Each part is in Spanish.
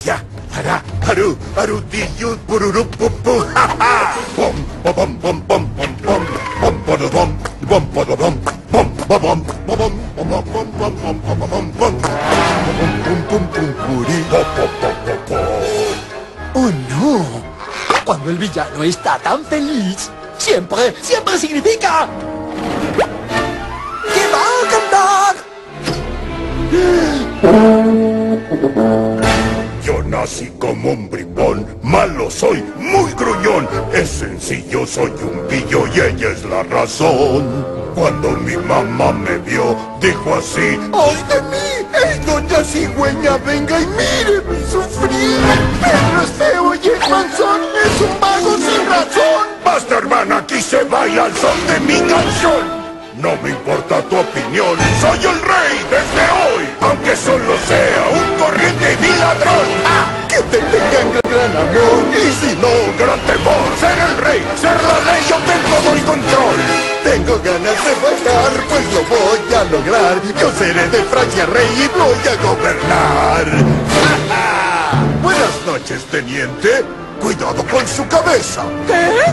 Ya, hará, haru, arudillo, pururupupu, ja, ja. Bom, bom, bom, bom, bom, bom, bom, bom, bom, bom, bom, bom, bom, ¡Oh, no! Cuando el villano está tan feliz, siempre significa que va a cantar. Yo nací como un bribón, malo soy, muy gruñón. Es sencillo, soy un pillo y ella es la razón. Cuando mi mamá me vio, dijo así: ¡ay de mí! ¡Es doña cigüeña! ¡Venga y míreme sufrir! Pedro es feo y es manzón, es un vago sin razón. Basta, hermana, aquí se baila al son de mi canción. No me importa tu opinión, soy el rey desde hoy, aunque solo sea un corriente y ladrón. ¡Ah! Que te tengan gran amor, y si no, gran temor. Ser el rey, ser la ley, yo tengo todo el control. Tengo ganas de bailar, pues lo voy a lograr. Yo seré de Francia rey y voy a gobernar. ¡Ja, ja! Buenas noches, teniente. Cuidado con su cabeza. ¿Qué?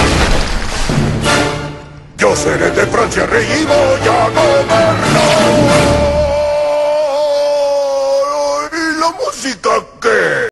Yo seré de Francia rey y voy a gobernar. ¿Y la música qué?